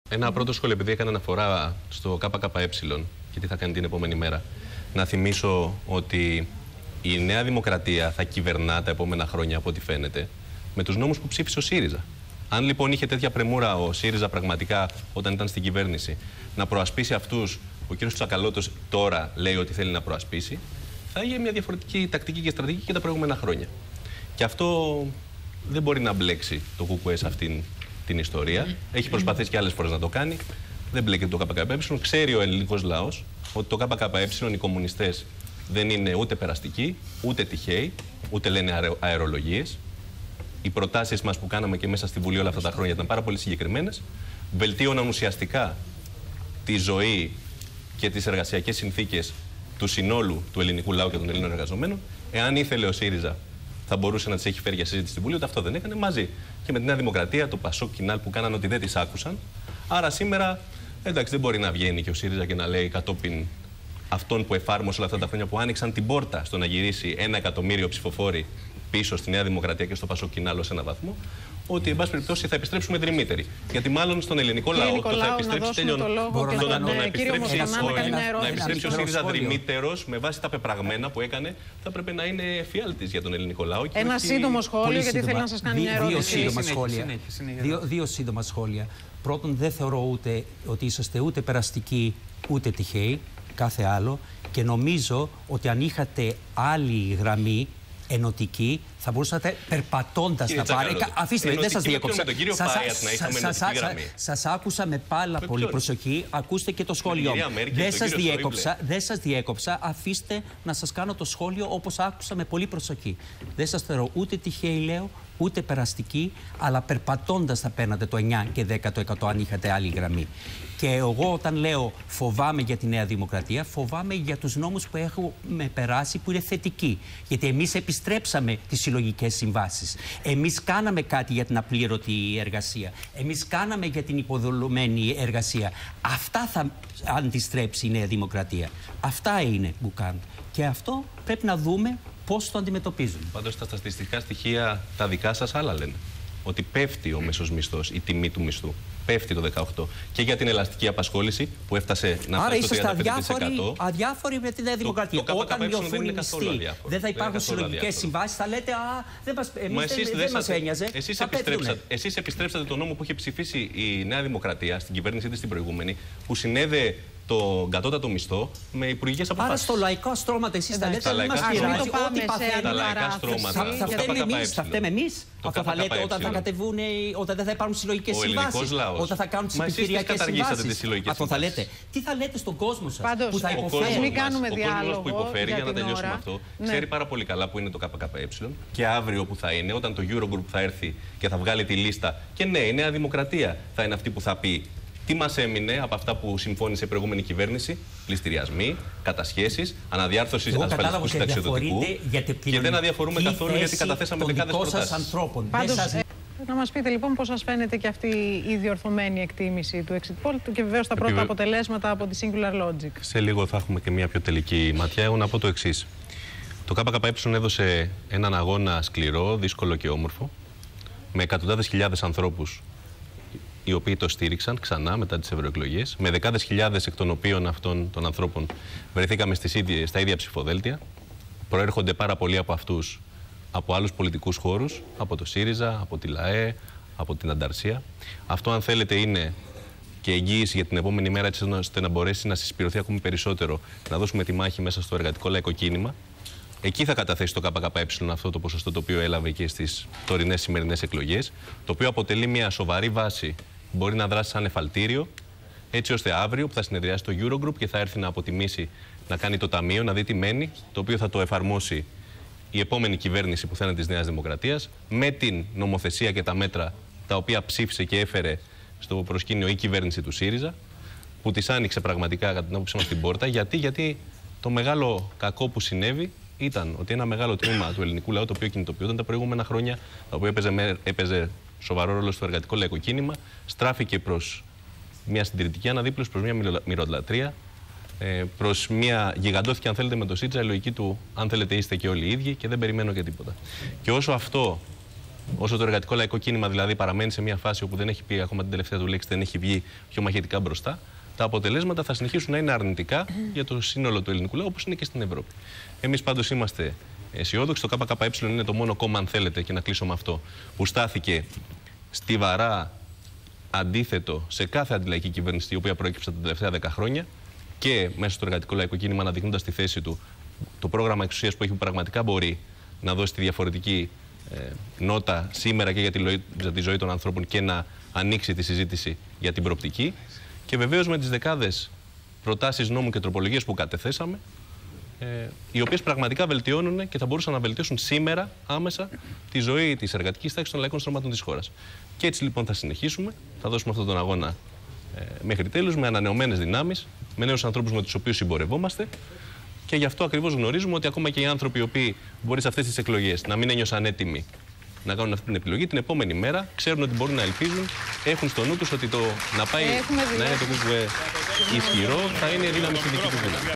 Ένα πρώτο σχόλιο, επειδή έκανε αναφορά στο ΚΚΕ και τι θα κάνει την επόμενη μέρα. Να θυμίσω ότι η Νέα Δημοκρατία θα κυβερνά τα επόμενα χρόνια, από ό,τι φαίνεται, με τους νόμους που ψήφισε ο ΣΥΡΙΖΑ. Αν λοιπόν είχε τέτοια πρεμούρα ο ΣΥΡΙΖΑ πραγματικά όταν ήταν στην κυβέρνηση να προασπίσει αυτούς που ο κ. Τσακαλώτος τώρα λέει ότι θέλει να προασπίσει, θα είχε μια διαφορετική τακτική και στρατηγική και τα προηγούμενα χρόνια. Και αυτό δεν μπορεί να μπλέξει το ΚΚΕ σε αυτήν την ιστορία. Έχει προσπαθήσει και άλλες φορές να το κάνει. Δεν μπλέκεται το ΚΚΕ. Ξέρει ο ελληνικός λαός ότι το ΚΚΕ, οι κομμουνιστές, δεν είναι ούτε περαστικοί, ούτε τυχαίοι, ούτε λένε αερολογίες. Οι προτάσεις μας που κάναμε και μέσα στη Βουλή όλα αυτά τα χρόνια ήταν πάρα πολύ συγκεκριμένες. Βελτίωναν ουσιαστικά τη ζωή και τις εργασιακές συνθήκες του συνόλου του ελληνικού λαού και των Ελλήνων εργαζομένων. Εάν ήθελε ο ΣΥΡΙΖΑ, θα μπορούσε να τις έχει φέρει για συζήτηση στη Βουλή, ούτε αυτό δεν έκανε, μαζί και με τη Νέα Δημοκρατία, το ΠΑΣΟΚ, Κινάλ που κάνανε ότι δεν τις άκουσαν. Άρα σήμερα, εντάξει, δεν μπορεί να βγαίνει και ο ΣΥΡΙΖΑ και να λέει κατόπιν αυτών που εφάρμοσε όλα αυτά τα χρόνια που άνοιξαν την πόρτα στο να γυρίσει 1 εκατομμύριο ψηφοφόροι πίσω στη Νέα Δημοκρατία και στο ΠΑΣΟΚ Κινάλ σε έναν βαθμό, ότι εν πάση περιπτώσει θα επιστρέψουμε δρυμύτεροι. Γιατί μάλλον στον ελληνικό λαό το θα επιστρέψει τελειώνει. Να επιστρέψει ο ΣΥΡΙΖΑ δρυμύτερος με βάση τα πεπραγμένα που έκανε, θα πρέπει να είναι εφιάλτης για τον ελληνικό λαό. Ένα σύντομο σχόλιο, γιατί θέλει να σας κάνει μια ερώτηση. Δύο σύντομα σχόλια. Πρώτον, δεν θεωρώ ούτε ότι είσαστε ούτε περαστικοί ούτε τυχαίοι, κάθε άλλο. Και νομίζω ότι αν είχατε άλλη γραμμή ενωτική, θα μπορούσατε περπατώντας να πάρετε. Αφήστε με, δεν σας διέκοψα. Σας άκουσα με πάρα πολύ προσοχή. Ακούστε και το σχόλιο μου. Δεν σας διέκοψα. Αφήστε να σας κάνω το σχόλιο όπως άκουσα με πολύ προσοχή. Δεν σας θεωρώ ούτε τυχαίοι, λέω, ούτε περαστικοί, αλλά περπατώντας θα παίρνατε το 9 και 10% αν είχατε άλλη γραμμή. Και εγώ όταν λέω φοβάμαι για τη Νέα Δημοκρατία, φοβάμαι για τους νόμους που έχουμε περάσει που είναι θετικοί. Γιατί εμείς επιστρέψαμε τις συλλογικές συμβάσεις. Εμείς κάναμε κάτι για την απλήρωτη εργασία. Εμείς κάναμε για την υποδουλωμένη εργασία. Αυτά θα αντιστρέψει η Νέα Δημοκρατία. Αυτά είναι που κάνουν. Και αυτό πρέπει να δούμε πώς το αντιμετωπίζουν. Πάντως τα στατιστικά στοιχεία τα δικά σας άλλα λένε. Ότι πέφτει ο μέσος μισθός, η τιμή του μισθού. Πέφτει το 18. Και για την ελαστική απασχόληση που έφτασε να φτάσει στο 35%. Αδιάφοροι με τη Νέα Δημοκρατία. Όταν μειωθούν οι μισθοί, δεν θα υπάρχουν συλλογικές συμβάσεις, θα λέτε δεν μας ένοιαζε. Εσείς επιστρέψατε τον νόμο που είχε ψηφίσει η Νέα Δημοκρατία στην κυβέρνησή της την προηγούμενη, που συνέδε το κατώτατο μισθό με υπουργικές αποφάσεις. Άρα στο λαϊκό στρώματα εσείς τα λέτε, δεν μας πειράζει. Ό,τι παθαίνουν. Θα φταίμε εμείς. Αυτό θα λέτε όταν θα κατεβούν, όταν δεν θα υπάρχουν συλλογικές συμβάσεις. Όταν θα κάνουν τις επιχειρηματικές συμβάσεις. Αυτό θα λέτε. Τι θα λέτε στον κόσμο σας που θα υποφέρει. Μην κάνουμε διάλογο. Ο κόσμος που υποφέρει, για να τελειώσουμε αυτό, ξέρει πάρα πολύ καλά που είναι το ΚΚΕ και αύριο που θα είναι, όταν το Eurogroup θα έρθει και θα βγάλει τη λίστα. Και ναι, η Νέα Δημοκρατία θα είναι αυτή που θα πει τι μας έμεινε από αυτά που συμφώνησε η προηγούμενη κυβέρνηση, πληστηριασμοί, κατασχέσεις, αναδιάρθρωση ασφαλιστικού συνταξιοδοτικού. Και δεν αδιαφορούμε καθόλου γιατί καταθέσαμε δεκάδες προτάσεις. Πάντως, να μας πείτε λοιπόν πώς σας φαίνεται και αυτή η διορθωμένη εκτίμηση του exit poll και βεβαίως τα πρώτα αποτελέσματα από τη Singular Logic. Σε λίγο θα έχουμε και μια πιο τελική ματιά. Εγώ να πω το εξής. Το ΚΚΕ έδωσε έναν αγώνα σκληρό, δύσκολο και όμορφο, με εκατοντάδες χιλιάδες ανθρώπους οι οποίοι το στήριξαν ξανά μετά τις ευρωεκλογές. Με δεκάδες χιλιάδες εκ των οποίων αυτών των ανθρώπων βρεθήκαμε στα ίδια ψηφοδέλτια. Προέρχονται πάρα πολλοί από αυτούς από άλλους πολιτικούς χώρους, από το ΣΥΡΙΖΑ, από τη ΛΑΕ, από την Ανταρσία. Αυτό, αν θέλετε, είναι και εγγύηση για την επόμενη μέρα, έτσι ώστε να μπορέσει να συσπηρωθεί ακόμη περισσότερο, να δώσουμε τη μάχη μέσα στο εργατικό λαϊκό κίνημα. Εκεί θα καταθέσει το ΚΚΕ αυτό το ποσοστό το οποίο έλαβε και στις τωρινές σημερινές εκλογές, το οποίο αποτελεί μια σοβαρή βάση, μπορεί να δράσει σαν εφαλτήριο, έτσι ώστε αύριο που θα συνεδριάσει το Eurogroup και θα έρθει να αποτιμήσει, να κάνει το ταμείο, να δει τι μένει, το οποίο θα το εφαρμόσει η επόμενη κυβέρνηση που θα είναι της Νέας Δημοκρατίας, με την νομοθεσία και τα μέτρα τα οποία ψήφισε και έφερε στο προσκήνιο η κυβέρνηση του ΣΥΡΙΖΑ, που της άνοιξε πραγματικά κατά την άποψή μας την πόρτα. Γιατί το μεγάλο κακό που συνέβη ήταν ότι ένα μεγάλο τμήμα του ελληνικού λαού, το οποίο κινητοποιούνταν τα προηγούμενα χρόνια, το οποίο έπαιζε σοβαρό ρόλο στο εργατικό λαϊκό κίνημα, στράφηκε προς μια συντηρητική αναδίπλωση, προς μια μυρωδλατρία, προς μια γιγαντώθηκε, αν θέλετε, με το ΣΥΡΙΖΑ, η λογική του, αν θέλετε, είστε και όλοι οι ίδιοι και δεν περιμένω και τίποτα. Και όσο αυτό Όσο το εργατικό λαϊκό κίνημα δηλαδή παραμένει σε μια φάση όπου δεν έχει πει ακόμα την τελευταία του λέξη, δεν έχει βγει πιο μαχητικά μπροστά, τα αποτελέσματα θα συνεχίσουν να είναι αρνητικά για το σύνολο του ελληνικού λαού, όπως είναι και στην Ευρώπη. Εμείς πάντως είμαστε αισιόδοξοι. Το ΚΚΕ είναι το μόνο κόμμα, αν θέλετε, και να κλείσω με αυτό, που στάθηκε στιβαρά αντίθετο σε κάθε αντιλαϊκή κυβέρνηση η οποία προέκυψε τα τελευταία 10 χρόνια και μέσα στο εργατικό λαϊκό κίνημα, αναδεικνύοντας τη θέση του το πρόγραμμα εξουσίας που έχει, που πραγματικά μπορεί να δώσει τη διαφορετική νότα σήμερα και για τη ζωή των ανθρώπων και να ανοίξει τη συζήτηση για την προοπτική. Και βεβαίως με τις δεκάδες προτάσεις νόμου και τροπολογίες που κατεθέσαμε, οι οποίες πραγματικά βελτιώνουν και θα μπορούσαν να βελτιώσουν σήμερα άμεσα τη ζωή της εργατικής τάξης των λαϊκών στρωμάτων της χώρας. Και έτσι λοιπόν θα συνεχίσουμε, θα δώσουμε αυτόν τον αγώνα μέχρι τέλους, με ανανεωμένες δυνάμεις, με νέους ανθρώπους με τους οποίους συμπορευόμαστε. Και γι' αυτό ακριβώς γνωρίζουμε ότι ακόμα και οι άνθρωποι οι οποίοι μπορεί σε αυτές τις εκλογές να μην ένιωσαν έτοιμοι να κάνουν αυτή την επιλογή, την επόμενη μέρα ξέρουν ότι μπορούν να ελπίζουν, έχουν στο νου τους ότι το να πάει να είναι το ΚΚΕ ισχυρό θα είναι δύναμη στη δική του δύναμη.